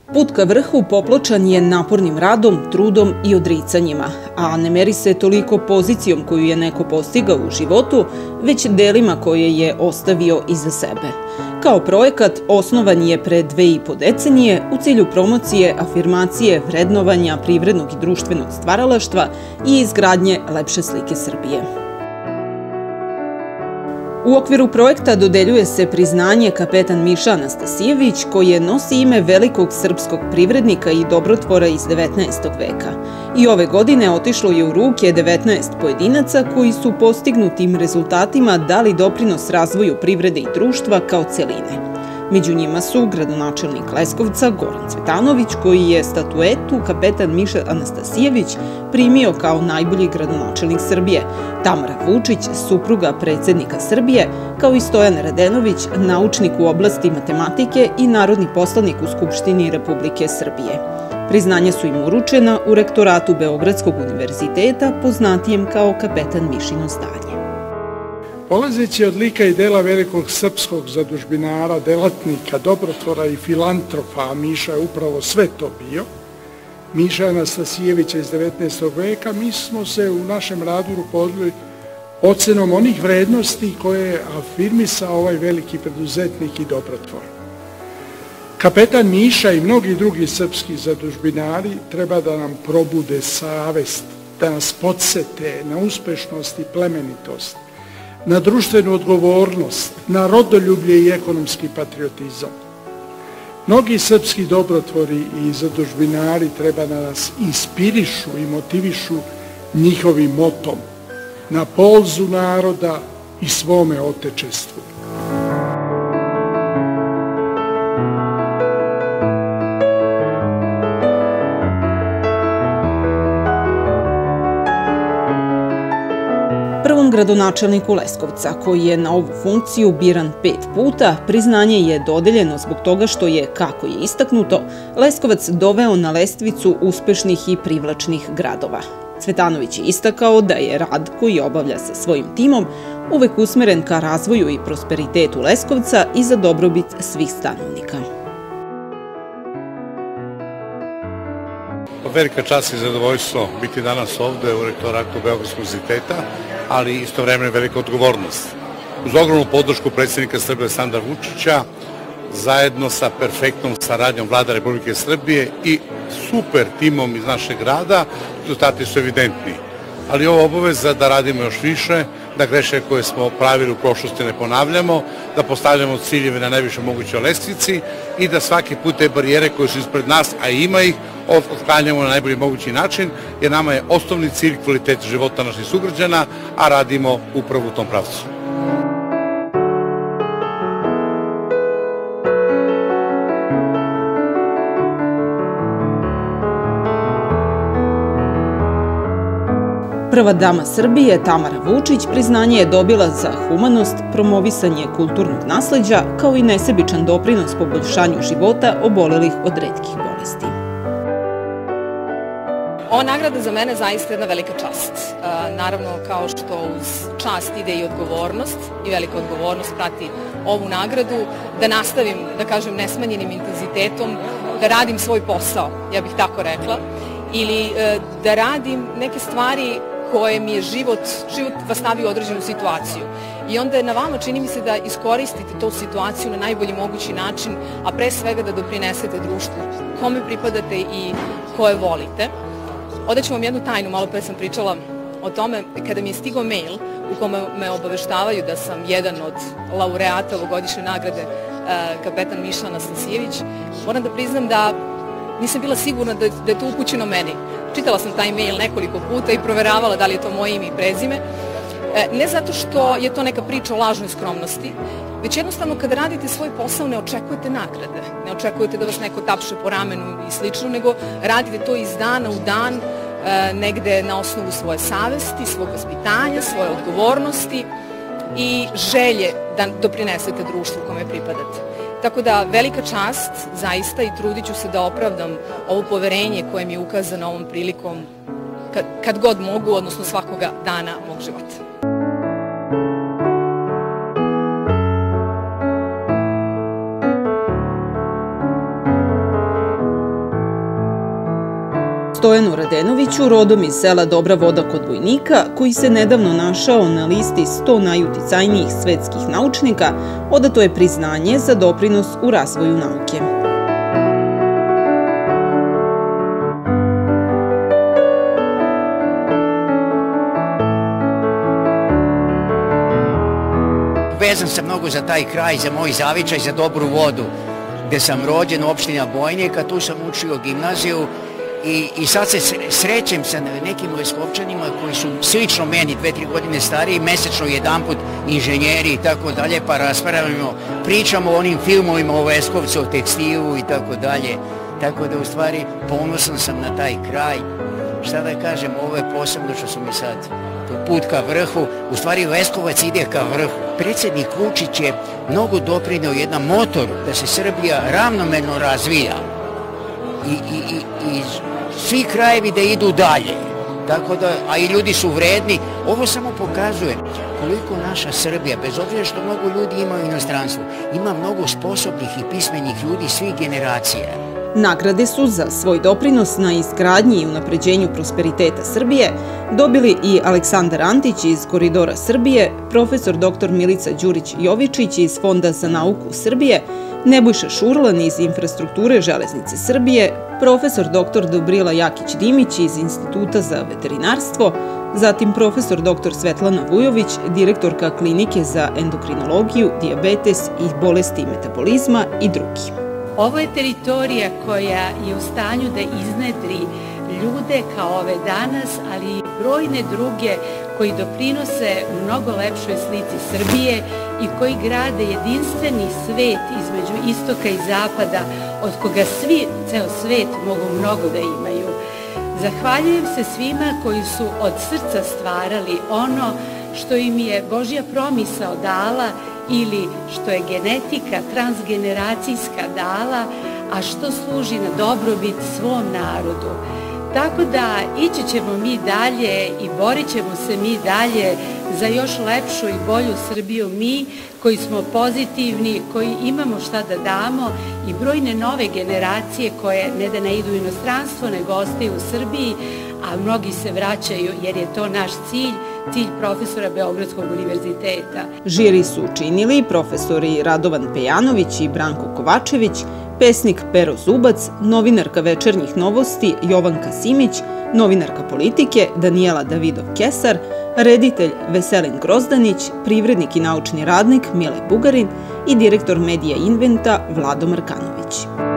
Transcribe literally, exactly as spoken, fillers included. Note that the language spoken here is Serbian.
Put ka vrhu popločan je napornim radom, trudom i odricanjima, a ne meri se toliko pozicijom koju je neko postigao u životu, već delima koje je ostavio iza sebe. Kao projekat osnovan je pre dve i po decenije u cilju promocije, afirmacije, vrednovanja privrednog i društvenog stvaralaštva i izgradnje lepše slike Srbije. U okviru projekta dodeljuje se priznanje kapetan Miša Anastasijević, koje nosi ime velikog srpskog privrednika i dobrotvora iz devetnaestog veka. I ove godine otišlo je u ruke devetnaest pojedinaca koji su postignutim rezultatima dali doprinos razvoju privrede i društva kao celine. Među njima su gradonačelnik Leskovca Goran Cvetanović, koji je statuetu kapetan Miša Anastasijević primio kao najbolji gradonačelnik Srbije, Tamara Vučić, supruga predsednika Srbije, kao i Stojan Radenović, naučnik u oblasti matematike i narodni poslanik u Skupštini Republike Srbije. Priznanja su im uručena u rektoratu Beogradskog univerziteta, poznatijem kao kapetan Mišino zdanje. Polazeći od lika i dela velikog srpskog zadužbinara, delatnika, dobrotvora i filantropa, a Miša je upravo sve to bio, Miša Anastasijevića iz devetnaestog veka, mi smo se u našem radu rukovodili ocenom onih vrednosti koje je afirmisao ovaj veliki preduzetnik i dobrotvor. Kapetan Miša i mnogi drugi srpski zadužbinari treba da nam probude savest, da nas podsete na uspešnost i plemenitost, na društvenu odgovornost, na rodoljublje i ekonomski patriotizam. Mnogi srpski dobrotvori i zadužbinari treba da nas inspirišu i motivišu njihovim motom na polzu naroda i svome otečestvu. Prvom gradonačelniku Leskovca, koji je na ovu funkciju biran pet puta, priznanje je dodeljeno zbog toga što je, kako je istaknuto, Leskovac doveo na lestvicu uspešnih i privlačnih gradova. Cvetanović je istakao da je rad koji obavlja sa svojim timom uvek usmeren ka razvoju i prosperitetu Leskovca i za dobrobit svih stanovnika. Velika čast i zadovoljstvo biti danas ovde u rektoratu Beogradskog univerziteta, ali istovremeno velika odgovornost. Uz ogromnu podršku predsjednika Srbije Aleksandra Vučića, zajedno sa perfektnom saradnjom Vlade Republike Srbije i super timom iz našeg grada, rezultati su evidentni. Ali ovo obaveza da radimo još više, da greške koje smo pravili u prošlosti ne ponavljamo, da postavljamo ciljeve na najvišoj mogućoj lestvici i da svaki put te barijere koje su ispred nas, a ima ih, otklanjamo na najbolji mogući način, jer nama je osnovni cilj kvalitet života naših sugrađana, a radimo upravo u tom pravcu. Prva dama Srbije, Tamara Vučić, priznanje je dobila za humanost, promovisanje kulturnog nasleđa, kao i nesebičan doprinos poboljšanju života obolelih od retkih bolesti. Ova nagrada za mene zaista je jedna velika čast. Naravno, kao što uz čast ide i odgovornost, i velika odgovornost prati ovu nagradu, da nastavim, da kažem, nesmanjenim intenzitetom, da radim svoj posao, ja bih tako rekla, ili da radim neke stvari koje mi je život, život vas stavi u određenu situaciju. I onda je na vama, čini mi se, da iskoristite tu situaciju na najbolji mogući način, a pre svega da doprinesete društvu kome pripadate i koje volite. Odaću vam jednu tajnu, malo pre sam pričala o tome, kada mi je stigao mail u kome me obaveštavaju da sam jedan od laureata ovogodišnje nagrade kapetan Miša Anastasijević, moram da priznam da nisam bila sigurna da je to upućeno meni. Čitala sam taj mail nekoliko puta i proveravala da li je to moje ime i prezime. Ne zato što je to neka priča o lažnoj skromnosti, već jednostavno kada radite svoj posao ne očekujete nagrade, ne očekujete da vas neko tapše po ramenu i slično, nego radite to iz dana u dan, negde na osnovu svoje savesti, svog vaspitanja, svoje odgovornosti i želje da doprinesete društvu kome pripadate. Tako da velika čast zaista i trudit ću se da opravdam ovo poverenje koje mi je ukazano ovom prilikom kad god mogu, odnosno svakoga dana mog života. Stojanu Radenoviću, rodom iz sela Dobra Voda kod Vojnika, koji se nedavno našao na listi sto najuticajnijih svetskih naučnika, odato je priznanje za doprinos u razvoju nauke. Vezan sam mnogo za taj kraj, za moj zavičaj, za Dobru Vodu, gde sam rođen, opština Bojnika, tu sam učio gimnaziju i, i sad se srećem sa nekim Leskovčanima koji su slično meni, dve, tri godine stariji, mesečno jedanput inženjeri i tako dalje, pa raspravljamo, pričamo o onim filmovima o Leskovcu, o tekstilu i tako dalje. Tako da u stvari ponosan sam na taj kraj. Šta da kažem, ovo je posebno što su mi sad put ka vrhu, u stvari Leskovac ide ka vrhu. Predsjednik Vučić je mnogo doprineo jedan motor da se Srbija ravnomerno razvija i, i, i, i svi krajevi da idu dalje. Tako da, a i ljudi su vredni. Ovo samo pokazuje koliko naša Srbija, bez obzira što mnogo ljudi ima u inostranstvu, ima mnogo sposobnih i pismenih ljudi svih generacija. Nagrade su za svoj doprinos na izgradnji i unapređenju prosperiteta Srbije dobili i Aleksandar Antić iz Koridora Srbije, profesor doktor Milica Đurić-Jovičić iz Fonda za nauku Srbije, Nebojša Šurlan iz Infrastrukture železnice Srbije, profesor doktor Dobrila Jakić-Dimić iz Instituta za veterinarstvo, zatim profesor doktor Svetlana Vujović, direktorka Klinike za endokrinologiju, dijabetes i bolesti metabolizma i drugi. Ovo je teritorija koja je u stanju da iznedri ljude kao ove danas, ali i brojne druge koji doprinose mnogo lepšoj slici Srbije i koji grade jedinstveni svet između istoka i zapada, od koga svi, ceo svet, mogu mnogo da imaju. Zahvaljujem se svima koji su od srca stvarali ono što im je Božja promisao dala ili što je genetika transgeneracijska dala, a što služi na dobrobit svom narodu. Tako da ići ćemo mi dalje i borit ćemo se mi dalje za još lepšu i bolju Srbiju, mi koji smo pozitivni, koji imamo šta da damo i brojne nove generacije koje ne da ne idu u inostranstvo, nego ostaju u Srbiji, a mnogi se vraćaju jer je to naš cilj, cilj profesora Beogradskog univerziteta. Žiri su učinili profesori Radovan Pejanović i Branko Kovačević, pesnik Pero Zubac, novinarka Večernjih novosti Jovanka Simić, novinarka politike Danijela Davidov-Kesar, reditelj Veselin Grozdanić, privrednik i naučni radnik Mile Bugarin i direktor Medija Inventa Vlado Markanović.